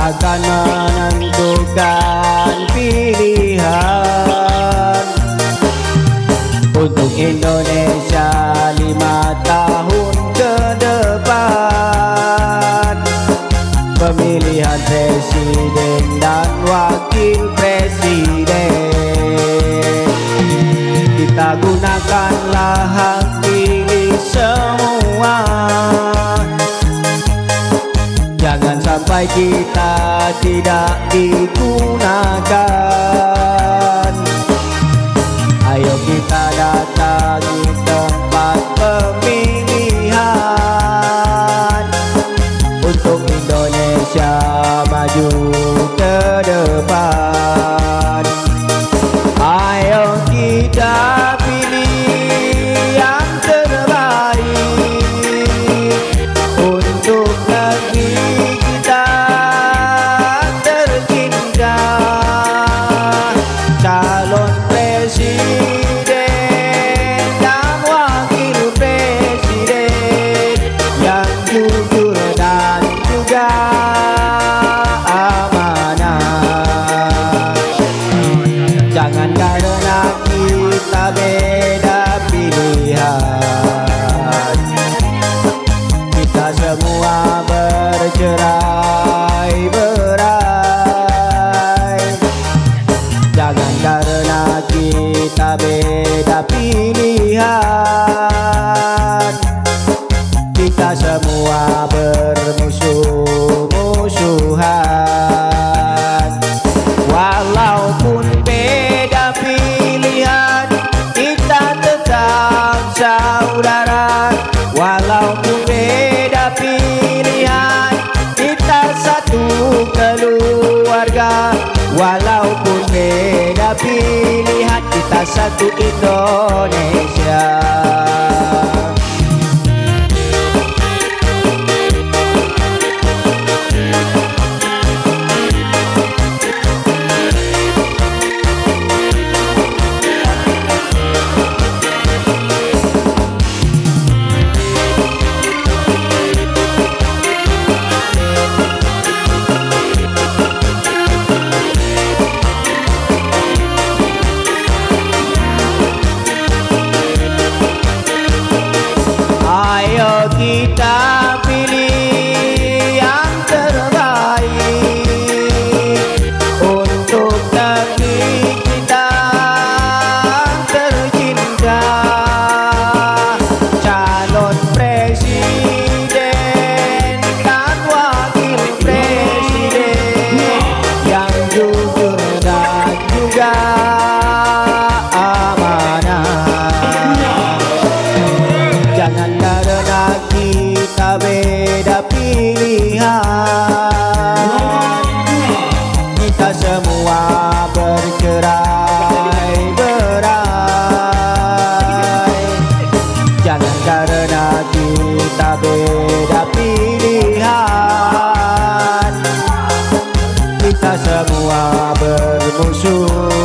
akan menentukan pilihan untuk Indonesia 5 tahun ke depan. Pemilihan presiden dan wakil presiden, kita gunakanlah hak pilih semua. Jangan sampai kita tidak digunakan. Ayo kita datangi tempat pemilihan untuk Indonesia maju ke depan. Ayo kita pilih yang terbaik untuk negeri kita tercinta. Calon presiden dan wakil presiden yang jujur dan juga amanah. Jangan karena kita beda pilihan, kita semua bercerai-berai. Jangan karena kita beda pilihan, kita semua bermusuh-musuhan. Walaupun beda pilihan, kita tetap saudara. Walaupun beda pilihan, kita satu keluarga. Walaupun beda pilihan, kita satu Indonesia. Ayo kita pilih yang terbaik untuk negeri kita tercinta. Calon presiden dan wakil presiden yang jujur dan juga jangan karena kita beda pilihan, kita semua bercerai-berai. Jangan karena kita beda pilihan, kita semua bermusuh.